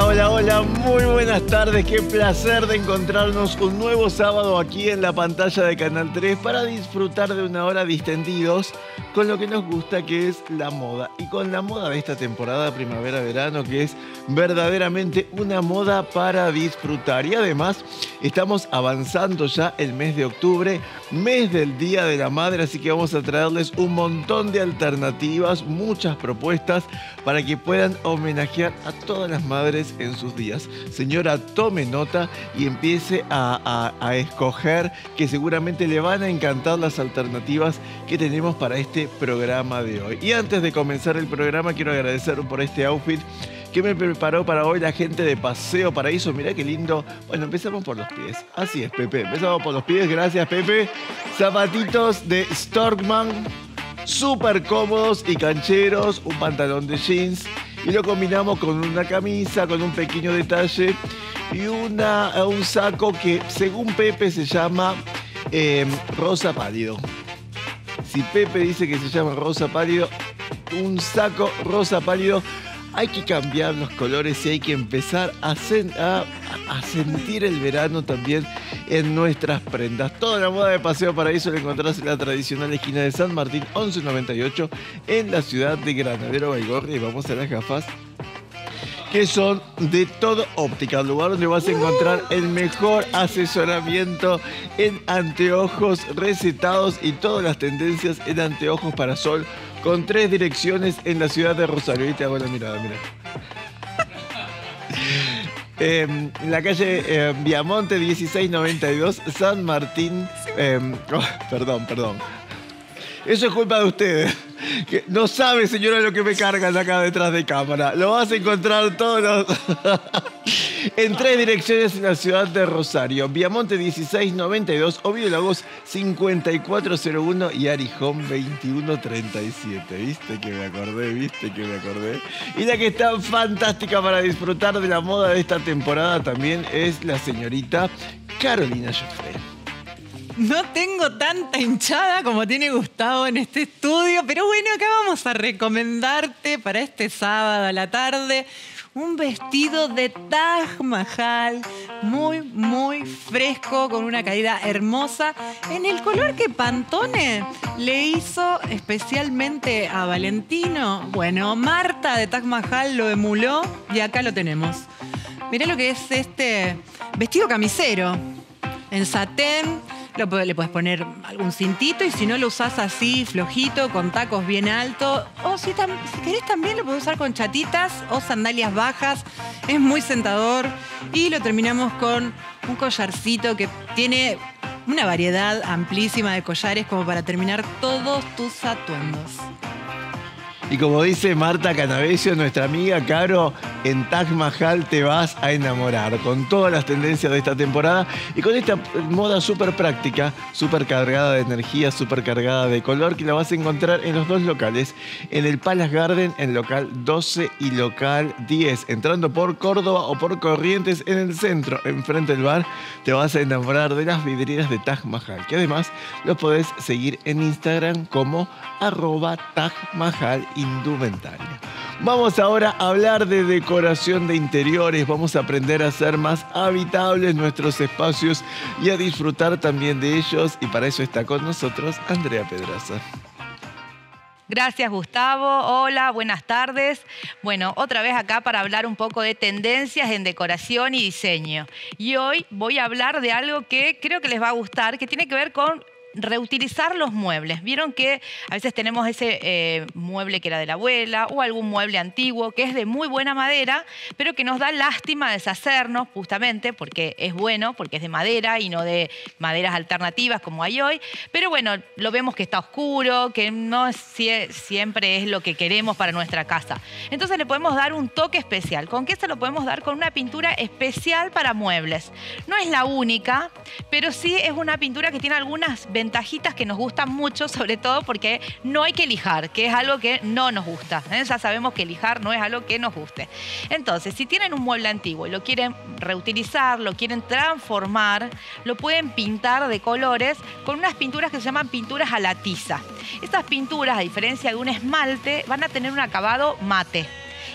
Hola, hola, hola, muy buenas tardes, qué placer de encontrarnos un nuevo sábado aquí en la pantalla de Canal 3 para disfrutar de una hora distendidos con lo que nos gusta, que es la moda, y con la moda de esta temporada primavera-verano, que es verdaderamente una moda para disfrutar. Y además estamos avanzando ya el mes de octubre, mes del Día de la Madre, así que vamos a traerles un montón de alternativas, muchas propuestas para que puedan homenajear a todas las madres en sus días. Señora, tome nota y empiece a escoger, que seguramente le van a encantar las alternativas que tenemos para este programa de hoy. Y antes de comenzar el programa, quiero agradecer por este outfit que me preparó para hoy la gente de Paseo Paraíso. Mirá qué lindo. Bueno, empezamos por los pies. Así es, Pepe. Empezamos por los pies. Gracias, Pepe. Zapatitos de Storkman, súper cómodos y cancheros. Un pantalón de jeans. Y lo combinamos con una camisa, con un pequeño detalle. Y un saco que, según Pepe, se llama rosa pálido. Si Pepe dice que se llama rosa pálido, un saco rosa pálido. Hay que cambiar los colores y hay que empezar a sentir el verano también en nuestras prendas. Toda la moda de Paseo Paraíso la encontrás en la tradicional esquina de San Martín 1198 en la ciudad de Granadero Baigorria. Y vamos a las gafas, que son de Todo Óptica, el lugar donde vas a encontrar el mejor asesoramiento en anteojos recetados y todas las tendencias en anteojos para sol, con 3 direcciones en la ciudad de Rosario. Ahí te hago la mirada, mira. En la calle Viamonte 1692, San Martín. Perdón. Eso es culpa de ustedes. Que no sabe, señora, lo que me cargan acá detrás de cámara. Lo vas a encontrar todos en 3 direcciones en la ciudad de Rosario: Viamonte 1692, Ovidio Lagos 5401 y Arijón 2137. ¿Viste que me acordé? Y la que está fantástica para disfrutar de la moda de esta temporada también es la señorita Carolina Joffre. No tengo tanta hinchada como tiene Gustavo en este estudio, pero bueno, acá vamos a recomendarte para este sábado a la tarde un vestido de Taj Mahal, muy, muy fresco, con una caída hermosa, en el color que Pantone le hizo especialmente a Valentino. Bueno, Marta de Taj Mahal lo emuló y acá lo tenemos. Mirá lo que es este vestido camisero, en satén. Le puedes poner algún cintito y si no lo usás así, flojito, con tacos bien altos. O si querés también lo podés usar con chatitas o sandalias bajas. Es muy sentador. Y lo terminamos con un collarcito que tiene una variedad amplísima de collares como para terminar todos tus atuendos. Y como dice Marta Canavesio, nuestra amiga Caro, en Taj Mahal te vas a enamorar con todas las tendencias de esta temporada y con esta moda súper práctica, súper cargada de energía, súper cargada de color, que la vas a encontrar en los 2 locales, en el Palace Garden, en local 12 y local 10. Entrando por Córdoba o por Corrientes, en el centro, enfrente del bar, te vas a enamorar de las vidrieras de Taj Mahal, que además los podés seguir en Instagram como @TajMahalIndumentaria. Vamos ahora a hablar de decoración de interiores. Vamos a aprender a hacer más habitables nuestros espacios y a disfrutar también de ellos. Y para eso está con nosotros Andrea Pedraza. Gracias, Gustavo. Hola, buenas tardes. Bueno, otra vez acá para hablar un poco de tendencias en decoración y diseño. Y hoy voy a hablar de algo que creo que les va a gustar, que tiene que ver con reutilizar los muebles. Vieron que a veces tenemos ese mueble que era de la abuela o algún mueble antiguo que es de muy buena madera, pero que nos da lástima deshacernos justamente porque es bueno, porque es de madera y no de maderas alternativas como hay hoy. Pero bueno, lo vemos que está oscuro, que no siempre es lo que queremos para nuestra casa. Entonces le podemos dar un toque especial. ¿Con qué se lo podemos dar? Con una pintura especial para muebles. No es la única, pero sí es una pintura que tiene algunas ventajitas que nos gustan mucho, sobre todo porque no hay que lijar, que es algo que no nos gusta. Ya sabemos que lijar no es algo que nos guste. Entonces, si tienen un mueble antiguo y lo quieren reutilizar, lo quieren transformar, lo pueden pintar de colores con unas pinturas que se llaman pinturas a la tiza. Estas pinturas, a diferencia de un esmalte, van a tener un acabado mate.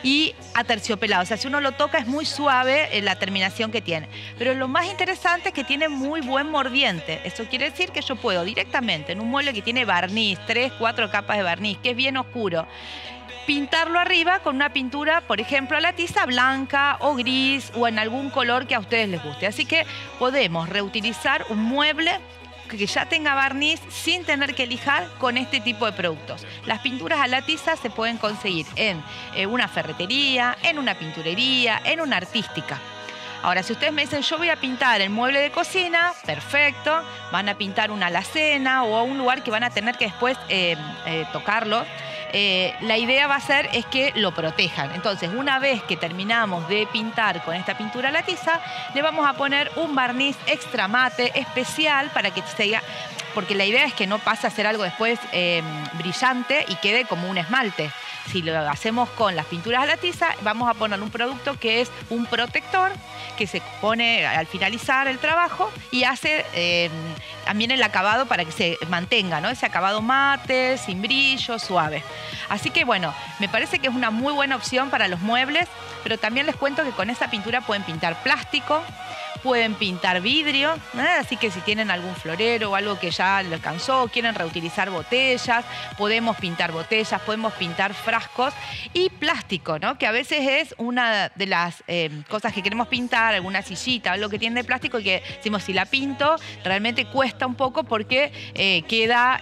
y aterciopelado. O sea, si uno lo toca es muy suave la terminación que tiene. Pero lo más interesante es que tiene muy buen mordiente. Eso quiere decir que yo puedo directamente en un mueble que tiene barniz, 3, 4 capas de barniz, que es bien oscuro, pintarlo arriba con una pintura, por ejemplo, a la tiza blanca o gris o en algún color que a ustedes les guste. Así que podemos reutilizar un mueble que ya tenga barniz sin tener que lijar con este tipo de productos. Las pinturas a la tiza se pueden conseguir en una ferretería, en una pinturería, en una artística. Ahora, si ustedes me dicen, yo voy a pintar el mueble de cocina, perfecto, van a pintar una alacena o un lugar que van a tener que después tocarlo. La idea va a ser es que lo protejan. Entonces, una vez que terminamos de pintar con esta pintura a la tiza, le vamos a poner un barniz extra mate especial para que siga, porque la idea es que no pase a ser algo después brillante y quede como un esmalte. Si lo hacemos con las pinturas a la tiza, vamos a poner un producto que es un protector que se pone al finalizar el trabajo y hace también el acabado para que se mantenga, ¿no? Ese acabado mate, sin brillo, suave. Así que bueno, me parece que es una muy buena opción para los muebles, pero también les cuento que con esa pintura pueden pintar plástico, pueden pintar vidrio, así que si tienen algún florero o algo que ya les alcanzó, quieren reutilizar botellas, podemos pintar botellas, podemos pintar frascos y plástico, ¿no? Que a veces es una de las cosas que queremos pintar, alguna sillita, algo que tiene de plástico y que decimos, si la pinto, realmente cuesta un poco porque queda,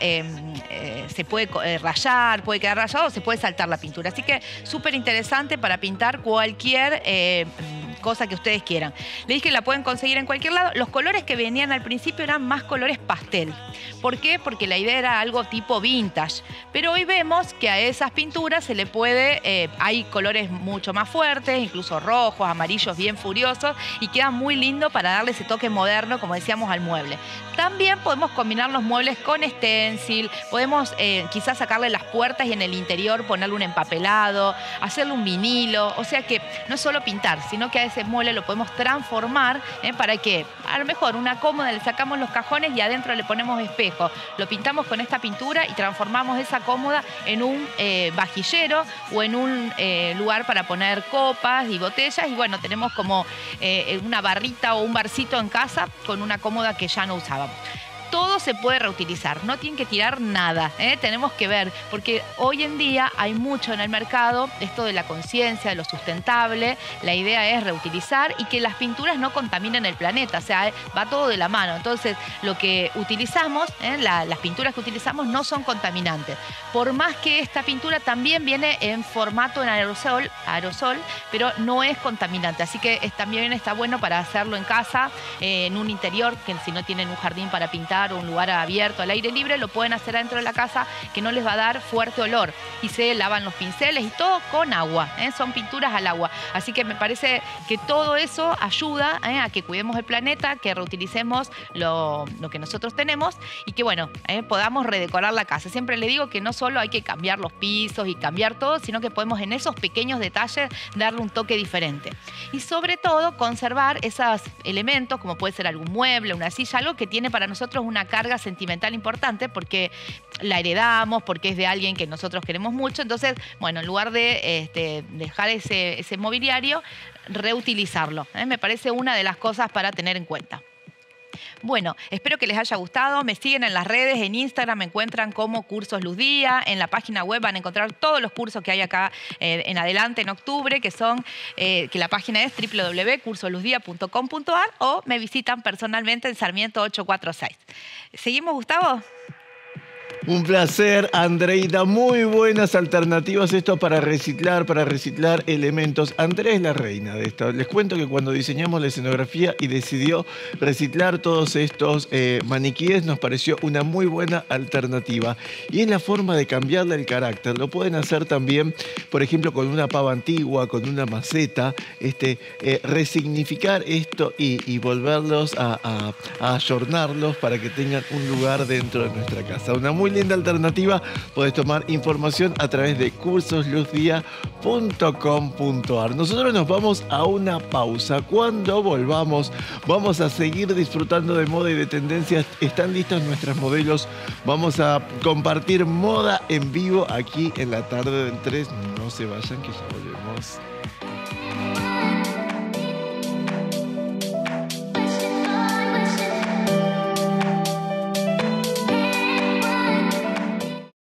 se puede rayar, puede quedar rayado o se puede saltar la pintura. Así que súper interesante para pintar cualquier cosa que ustedes quieran. Les dije que la pueden conseguir en cualquier lado. Los colores que venían al principio eran más colores pastel. ¿Por qué? Porque la idea era algo tipo vintage. Pero hoy vemos que a esas pinturas se le puede, hay colores mucho más fuertes, incluso rojos, amarillos bien furiosos, y queda muy lindo para darle ese toque moderno, como decíamos, al mueble. También podemos combinar los muebles con stencil, podemos quizás sacarle las puertas y en el interior ponerle un empapelado, hacerle un vinilo, o sea que no es solo pintar, sino que a ese mueble lo podemos transformar para que a lo mejor una cómoda le sacamos los cajones y adentro le ponemos espejo. Lo pintamos con esta pintura y transformamos esa cómoda en un vajillero o en un lugar para poner copas y botellas y bueno, tenemos como una barrita o un barcito en casa con una cómoda que ya no usábamos. Todo se puede reutilizar, no tienen que tirar nada, tenemos que ver, porque hoy en día hay mucho en el mercado, esto de la conciencia, de lo sustentable, la idea es reutilizar y que las pinturas no contaminen el planeta, o sea, va todo de la mano. Entonces, lo que utilizamos, las pinturas que utilizamos no son contaminantes. Por más que esta pintura también viene en formato en aerosol, pero no es contaminante, así que también está bueno para hacerlo en casa, en un interior, que si no tienen un jardín para pintar, o un lugar abierto al aire libre, lo pueden hacer dentro de la casa que no les va a dar fuerte olor y se lavan los pinceles y todo con agua, son pinturas al agua. Así que me parece que todo eso ayuda a que cuidemos el planeta, que reutilicemos lo que nosotros tenemos y que bueno, podamos redecorar la casa. Siempre le digo que no solo hay que cambiar los pisos y cambiar todo, sino que podemos en esos pequeños detalles darle un toque diferente. Y sobre todo conservar esos elementos, como puede ser algún mueble, una silla, algo que tiene para nosotros una carga sentimental importante porque la heredamos, porque es de alguien que nosotros queremos mucho. Entonces, bueno, en lugar de dejar ese mobiliario, reutilizarlo. Me parece una de las cosas para tener en cuenta. Bueno, espero que les haya gustado. Me siguen en las redes, en Instagram me encuentran como Cursos Luz Día. En la página web van a encontrar todos los cursos que hay acá en adelante en octubre, que la página es www.cursosluzdia.com.ar o me visitan personalmente en Sarmiento 846. ¿Seguimos, Gustavo? Un placer, Andreita. Muy buenas alternativas esto para reciclar elementos. Andrea es la reina de esto. Les cuento que cuando diseñamos la escenografía y decidió reciclar todos estos maniquíes, nos pareció una muy buena alternativa. Y es la forma de cambiarle el carácter. Lo pueden hacer también, por ejemplo, con una pava antigua, con una maceta, resignificar esto y volverlos a ayornarlos para que tengan un lugar dentro de nuestra casa. Una muy linda alternativa. Podés tomar información a través de cursosluzdia.com.ar. Nosotros nos vamos a una pausa. Cuando volvamos, vamos a seguir disfrutando de moda y de tendencias. Están listos nuestros modelos. Vamos a compartir moda en vivo aquí en la tarde del 3. No se vayan, que ya volvemos.